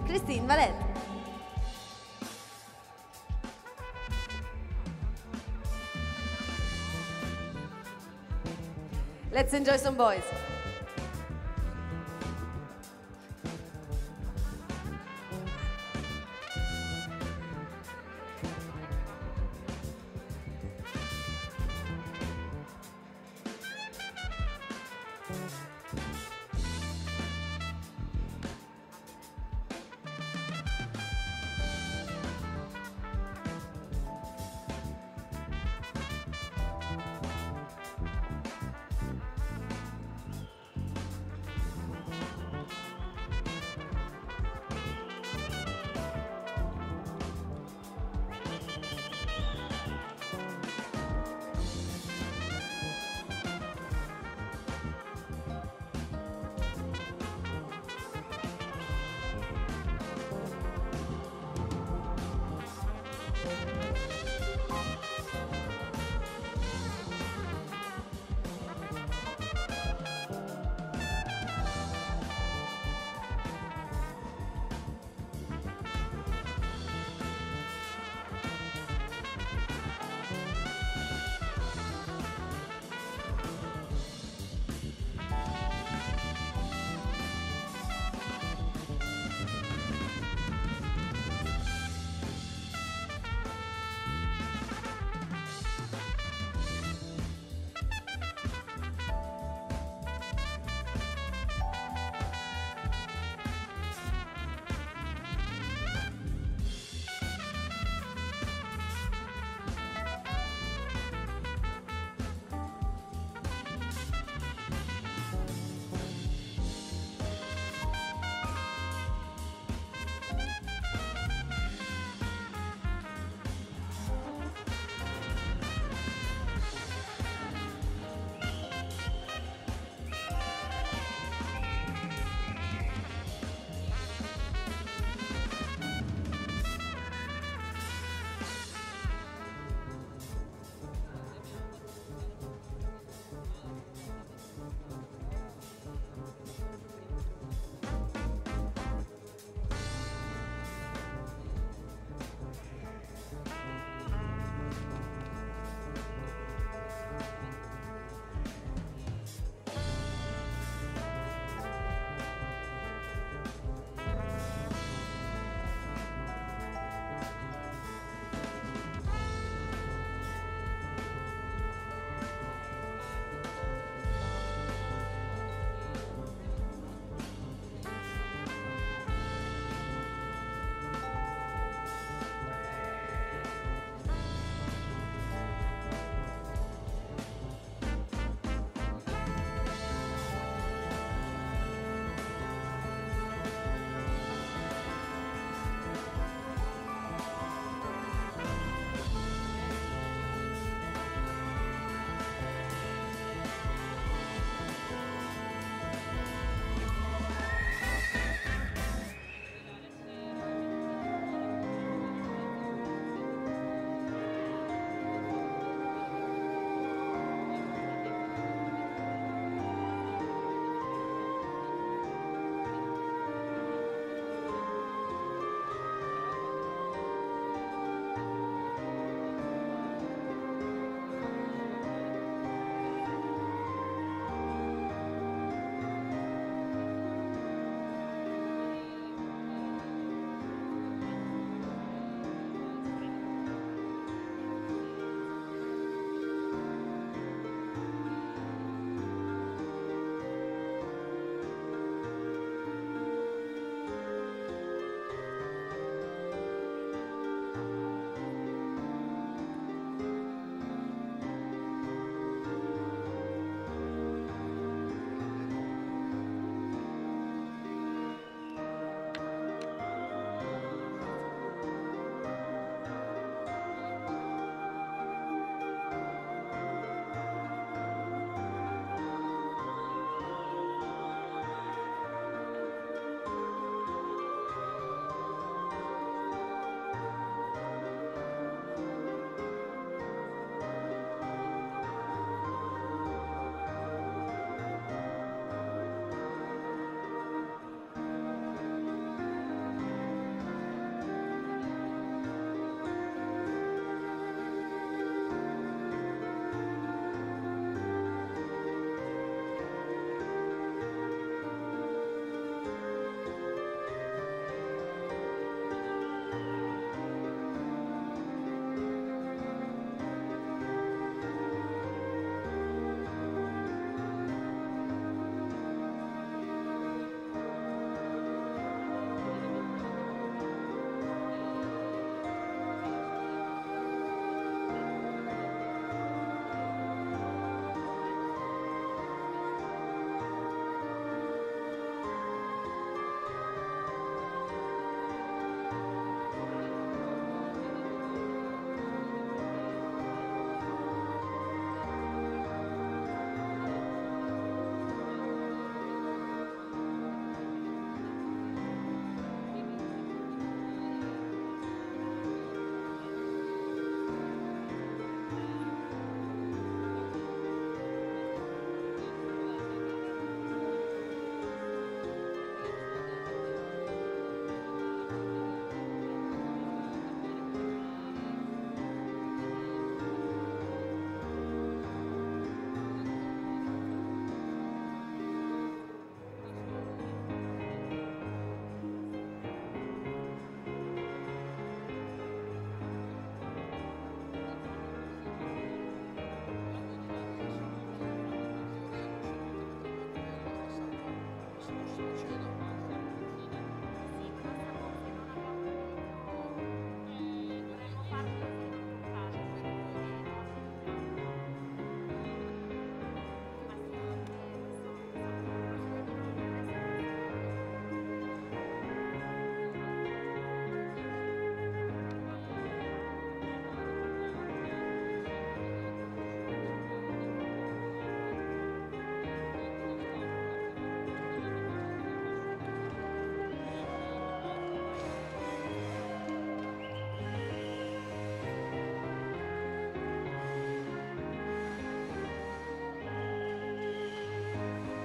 Christine Valette. Let's enjoy some boys.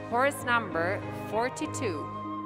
Horse number 42.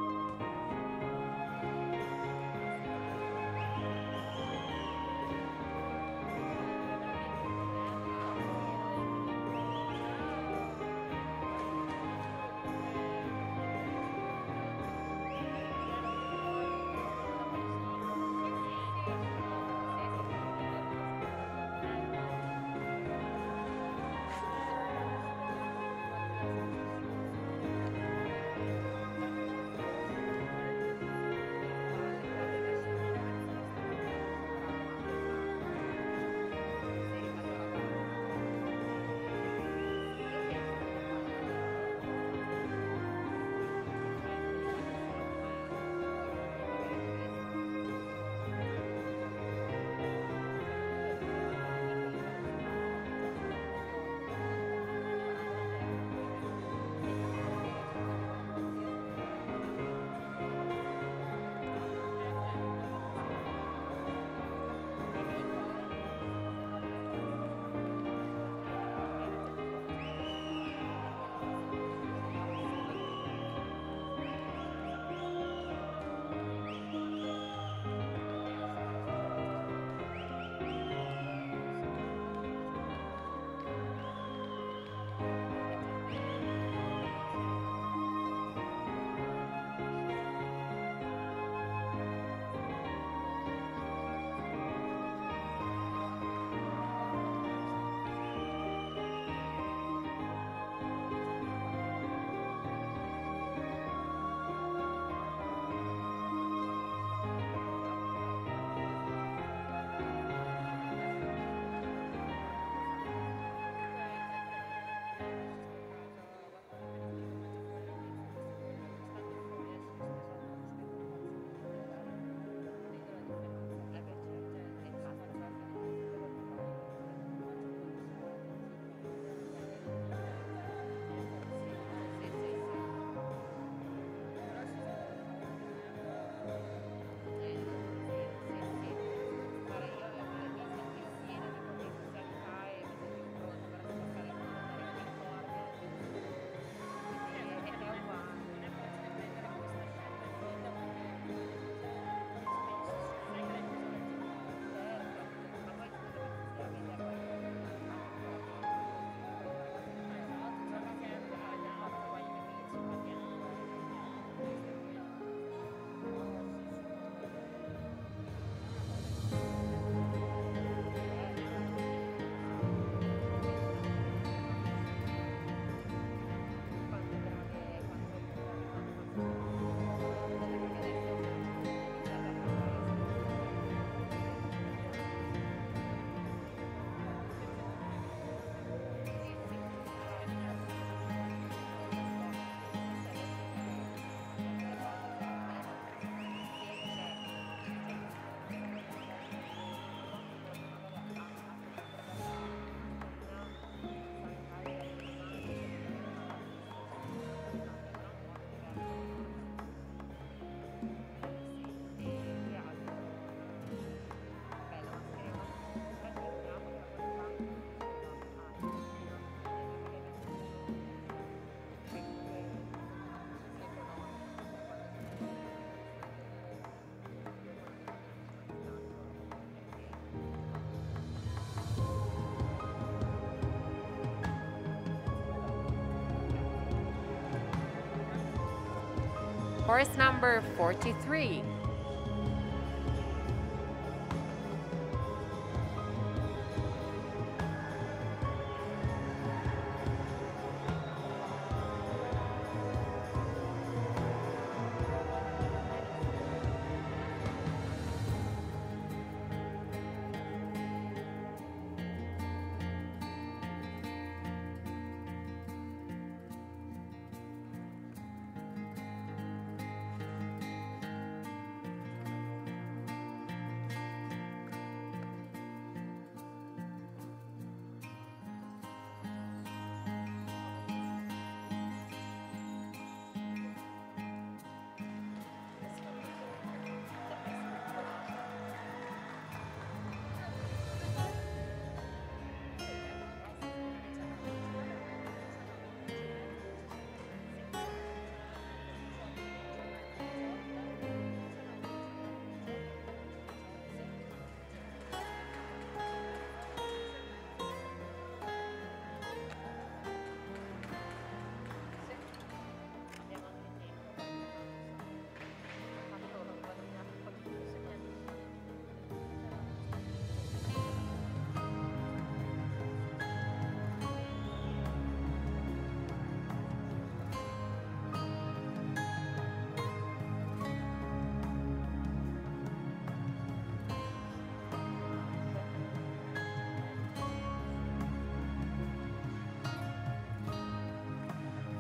Horse number 43.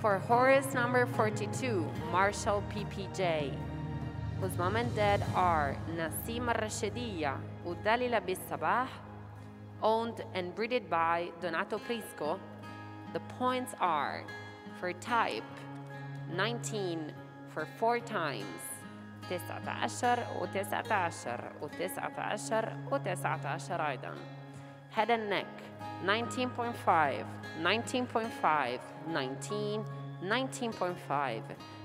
For horse number 42, Marshall PPJ, whose mom and dad are Nasim Al-Rashidiyya and Dalila Bis-Sabah, owned and breeded by Donato Prisco. The points are for type 19 for 4 times, 19 و19 و19 و19 أيضا. Head and neck 19.5, 19.5, 19, 19.5,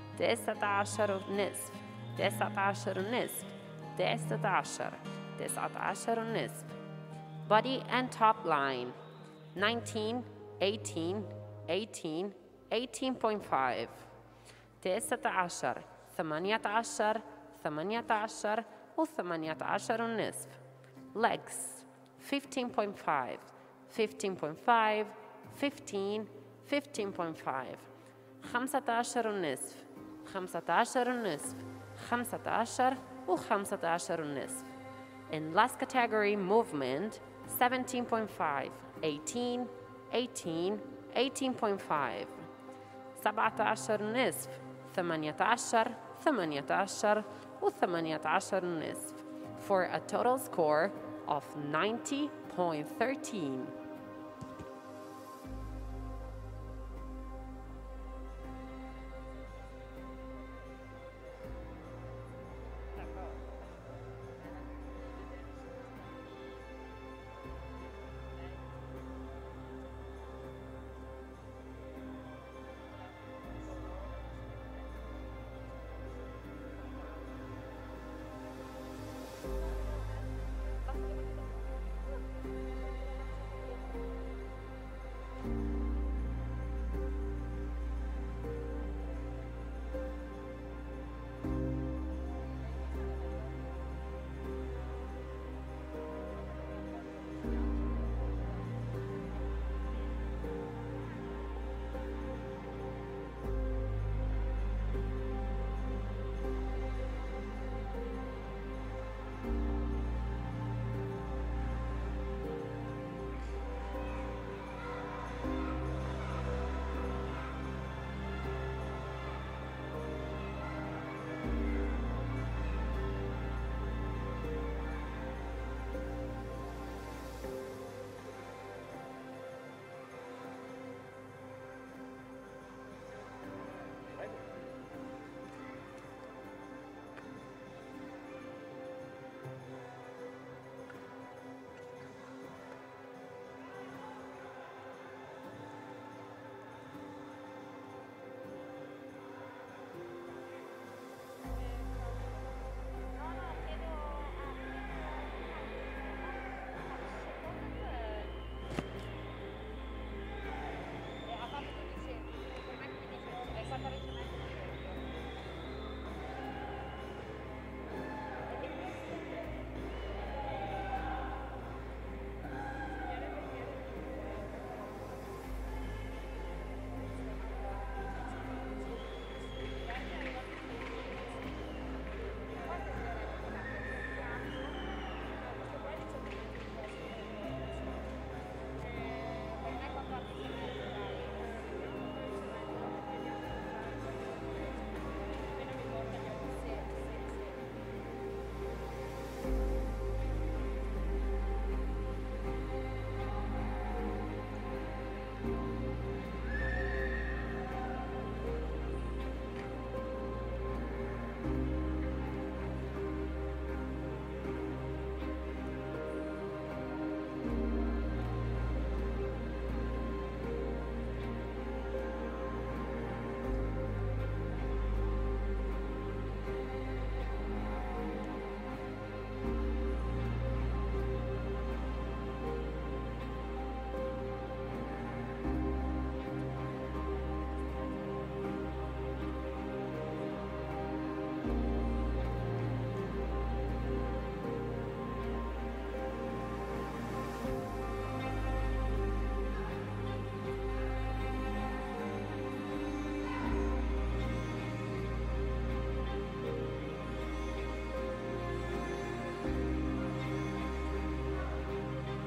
19 ونصف, 19 ونصف, 19, 19 ونصف. Body and top line 19, 18, 18, 18.5, 19, 18, 18 و18 ونصف. Legs 15.5, 15.5, 15, 15.5, 15 ونصف, 15 ونصف, 15 و15 ونصف. In last category movement 17.5, 18, 18, 18.5, 17 ونصف, 18, 18 و18 ونصف, for a total score of 90.13.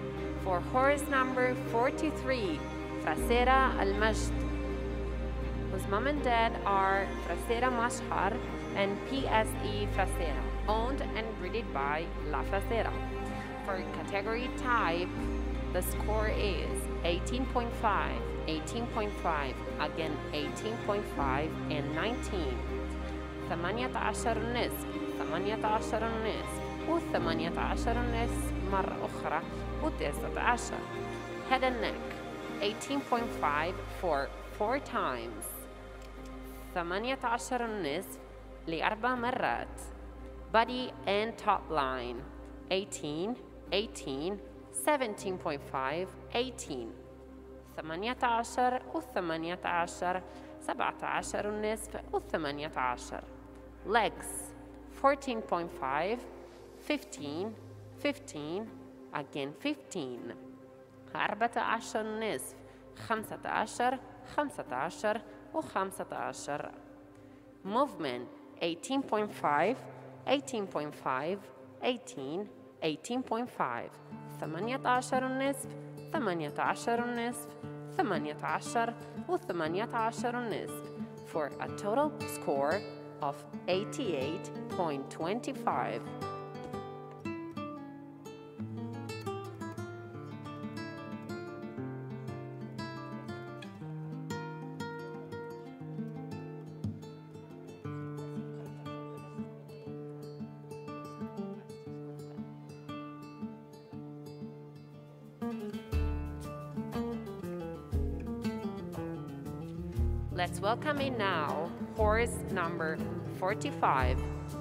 for horse number 43, Frasera Al-Majd, whose mom and dad are Frasera Mashhar and PSE Frasera, owned and breeded by La Frasera. For category type, the score is 18.5, 18.5, again 18.5 and 19. 18 ونصف 18 ونصف و18 ونصف مرة أخرى و19. Head and neck 18.5 for 4 times. 18 ونصف لأربع مرات. Body and top line 18, 18, 17.5, 18. 18 و18 17 ونصف و18. Legs 14.5, 15, 15, again 15. 14 ونصف 15 15 و15. Movement 18.5, 18.5, 18, 18.5. 18 ونصف 18 ونصف 18 و18 ونصف for a total score of 88.25. Let's welcome in now horse number 45.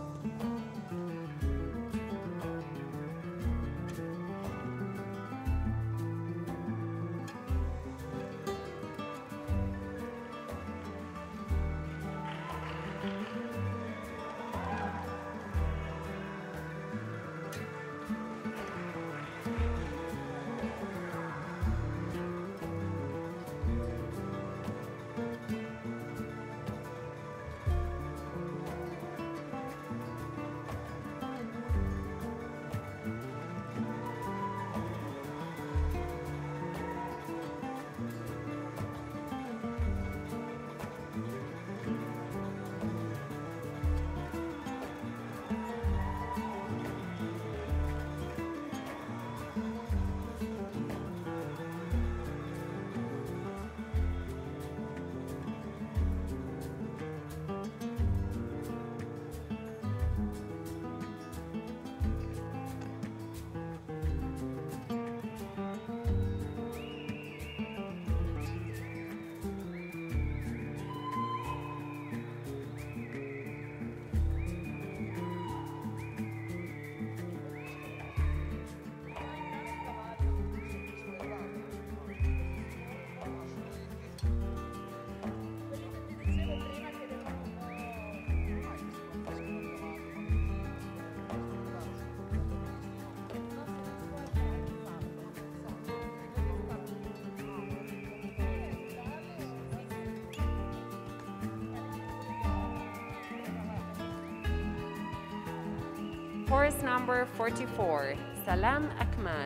Horse number 44, Salam Akmal.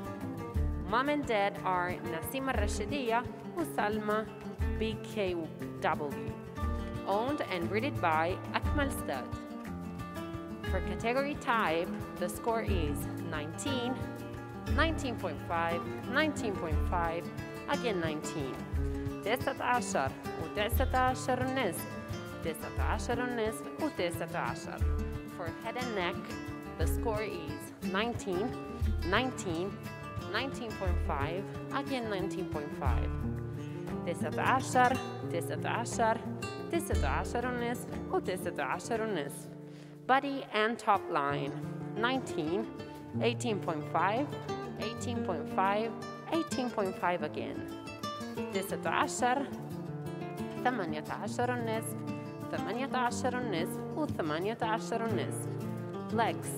Mom and dad are Nasima Rashidiyya and Salma BKW, owned and breeded by Akmal Stud. For category type, the score is 19, 19.5, 19.5, again 19. 19 و19 ونصف 19 ونصف و19. For head and neck, the score is 19, 19, 19.5, again 19.5. 19, 19, 19 ونصف و19 ونصف. Body and top line 19, 18.5, 18.5, 18.5 again. 19, 18 ونصف 18 ونصف و18 ونصف. Legs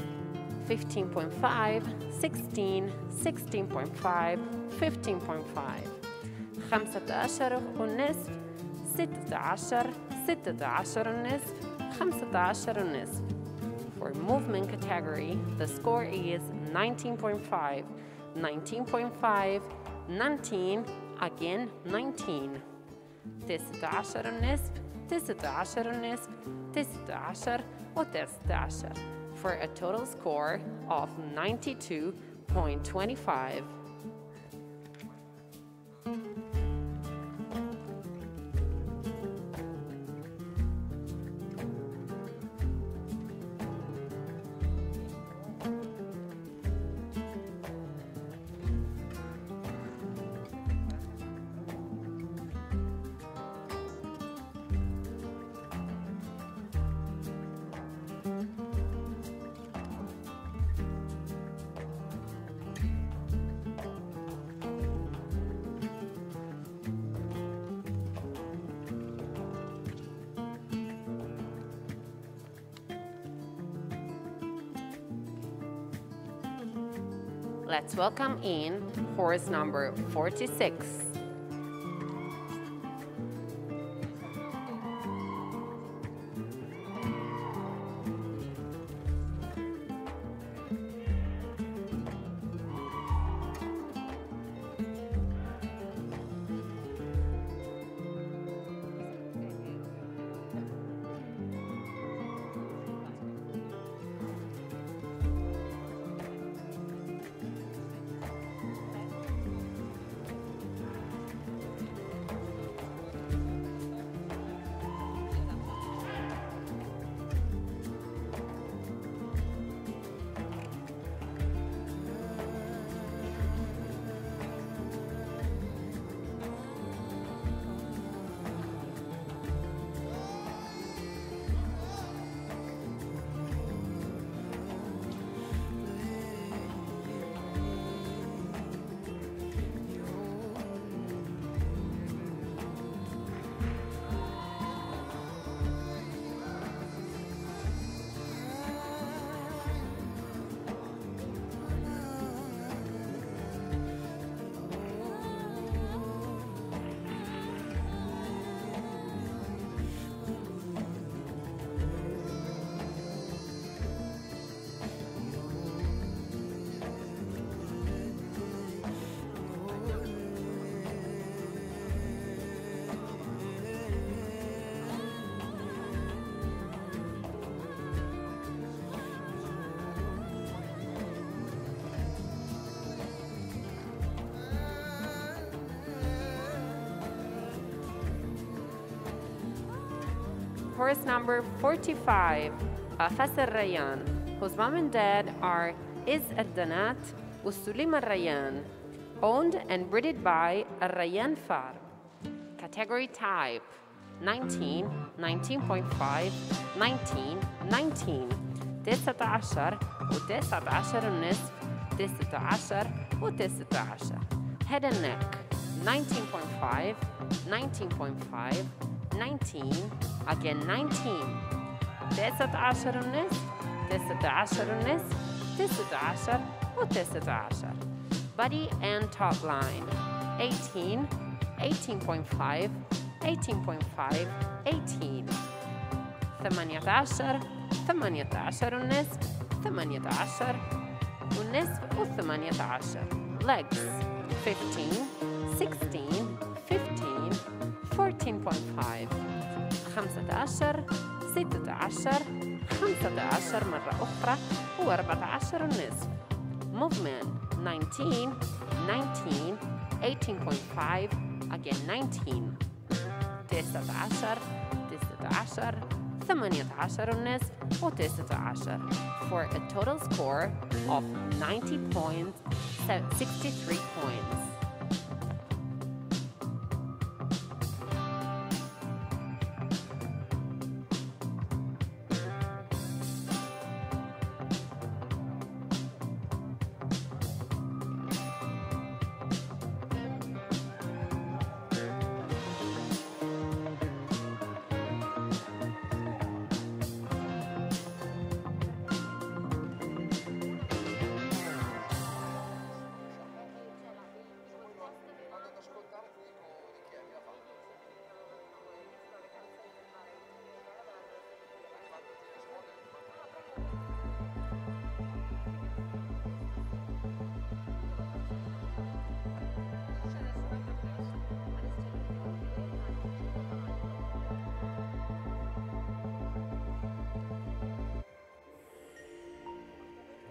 15.5, 16, 16.5, 15.5. 15 ونصف 16, 16 ونصف 15 ونصف. For movement category, the score is 19.5, 19.5, 19, again 19. 19 ونصف 19 ونصف 19 و19 for a total score of 92.25. Let's welcome in horse number 46. Horse number 45, Qafas Al-Rayyan, whose mom and dad are Iz Al-Danat Sulim Al-Rayyan, owned and bred by Al-Rayyan Farm. Category type 19, 19.5, 19, 19, 19 و19 ونصف 19 و19. Head and neck 19.5, 19.5, 19, again 19, 19 ونصف 19 ونصف 19 و19. Body and top line 18, 18.5, 18.5, 18, 18, 18 ونصف 18 ونصف و18. Legs 15, 16, 15, 14.5, 15, 16, 15 مرة أخرى و14 ونصف. Movement 19, 19, 18.5, again 19, 19, 18 ونصف و19 for a total score of 90 points, 63 points.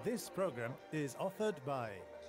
This program is offered by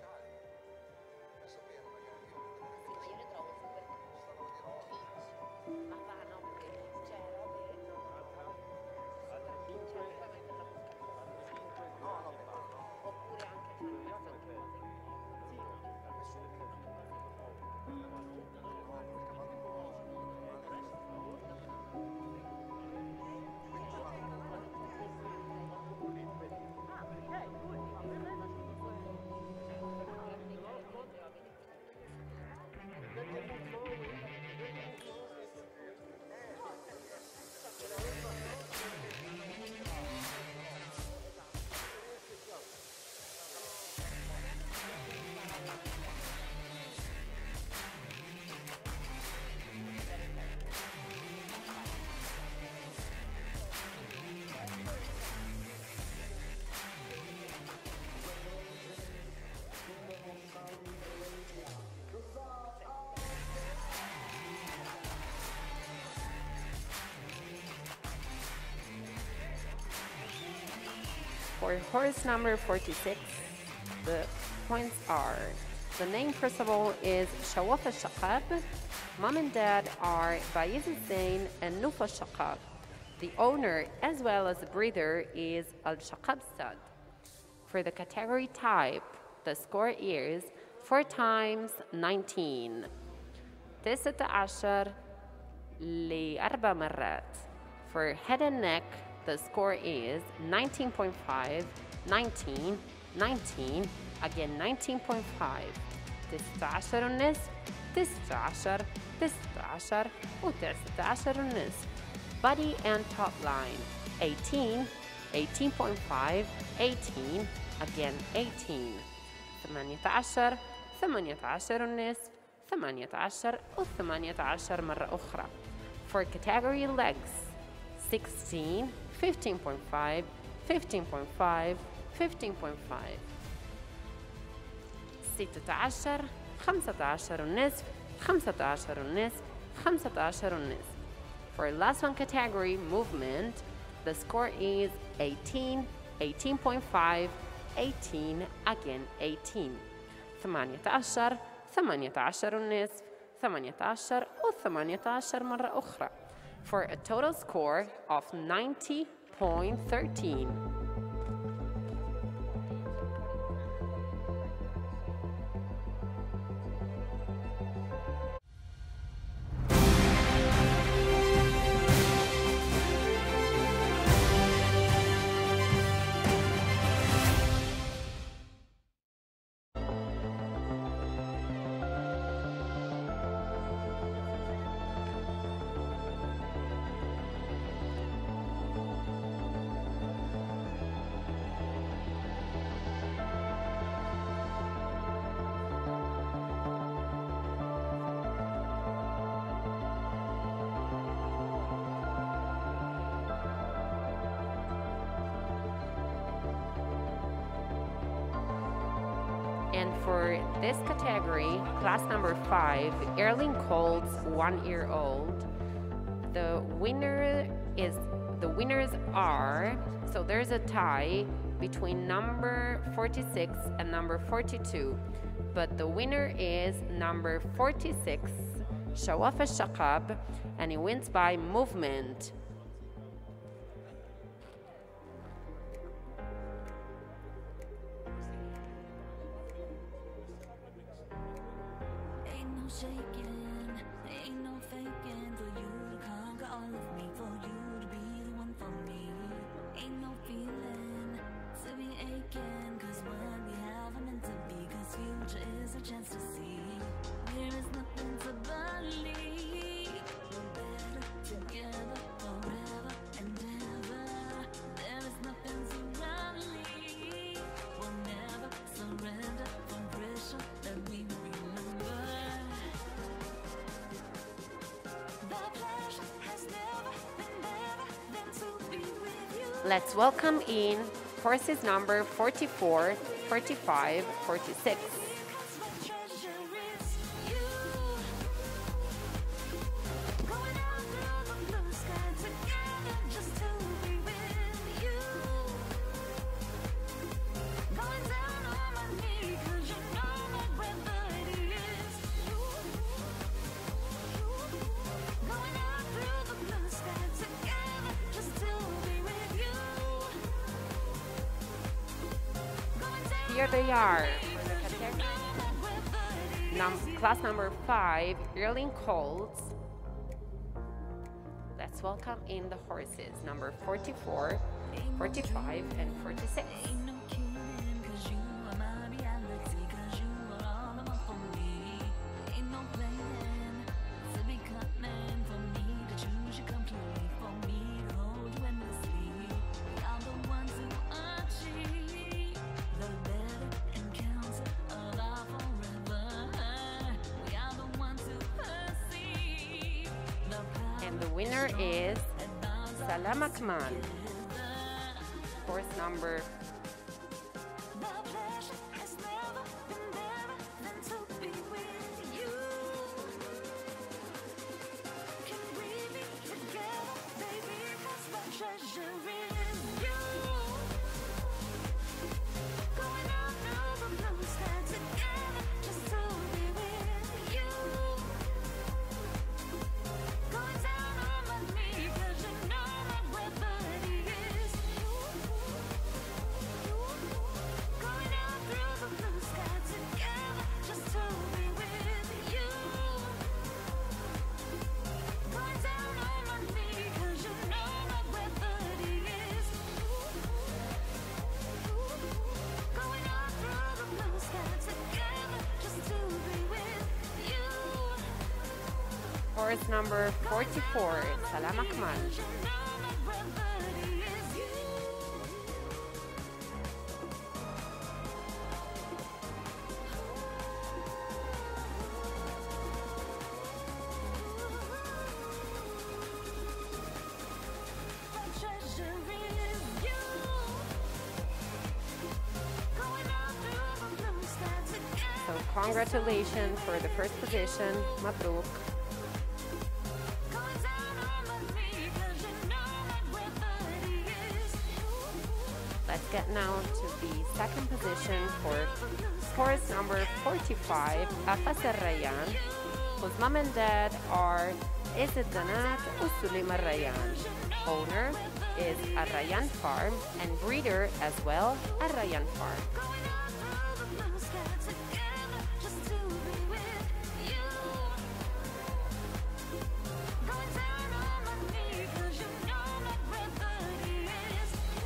For horse number 46, the points are: the name, first of all, is Shawaf al-Shaqab. Mom and dad are Bayez Zain and Nuf al-Shaqab. The owner, as well as the breeder, is Al-Shaqab Stud. For the category type, the score is 4 times 19. 19 ل4 مرات. For head and neck, the score is 19.5, 19, 19, again 19.5. 19 ونصف, 19, 19 و19 ونصف. Body and top line, 18, 18.5, 18, again 18. 18, 18 ونصف, 18 و18 مرة أخرى. For category legs, 16, 15.5, 15.5, 15.5. 16, 15 ونصف, 15 ونصف, 15 ونصف. For last one category, movement, the score is 18, 18.5, 18, again 18. 18, 18 ونصف, 18 و18 مرة أخرى. For a total score of 90.13. And for this category, class number 5, Yearling Colts 1 year old, the winners are, so there's a tie between number 46 and number 42, but the winner is number 46, Shawaf al-Shaqab, and he wins by movement. Shaking, ain't no faking for you to conquer all of me, for you to be the one for me. Ain't no feeling to be aching, cause what we have are meant to be, cause future is a chance to see. There is nothing to believe, we're better together forever and ever. There is nothing to rally, we'll never surrender from pressure that we remember. Let's welcome in horses number 44, 45, 46. here they are for the category. Class number 5, Yearling Colts. Let's welcome in the horses, number 44, 45, and 46. Ain't no kidding, 'cause you are my reality, 'cause you are all I want for me. Ain't no playing to be coming for me to choose you completely, for me to hold you endlessly. We are the ones who achieve the better encounter of our forever. We are the ones who perceive the power. And the winner is Salam Akmal. Horse number The pleasure has never been better than to be with you. Can we be together, baby? 'Cause my treasure is you. Going out through the blue sky together just to be with you. Going down on my knees 'cause you know that whether it is going out through the blue sky together just to be with you. Going down on my knees 'cause you know that whether it is going out through the blue sky together just to be with you. horse number 44, Salam Akmal. You know that whether it is you. My treasure is you. Going out through the blue sky together. So congratulations for the first position, Mabruk. Going down on my knees 'cause you know that whether it is Let's get now to the second position for horse number 45, Afas Al-Rayyan, whose mom and dad are Izzat Danat Usulim Al-Rayyan. Owner is Al-Rayyan Farm and breeder as well, Al-Rayyan Farm. going out through the blue sky together just to be with you. Going down on my knees 'cause you know that whether it is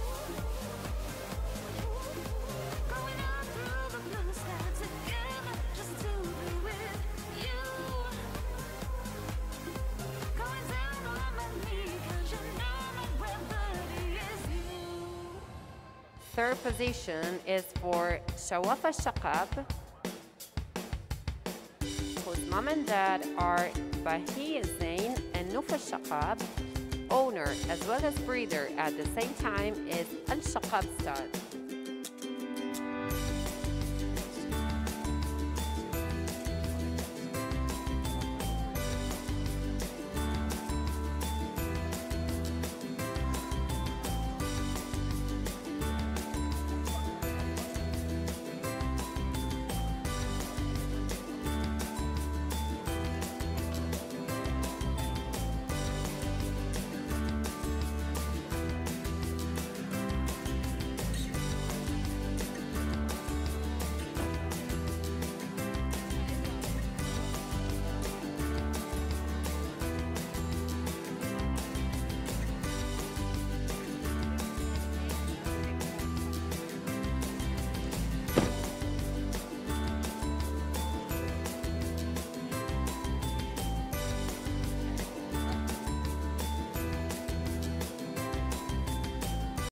going out through the blue sky together just to be with you. Going down on my knees 'cause you know that whether it is you. Third position is for Shawaf Al-Shaqab, whose mom and dad are Bahi Zain and Nuf Al-Shaqab. Owner as well as breeder at the same time is Al-Shaqab Stud.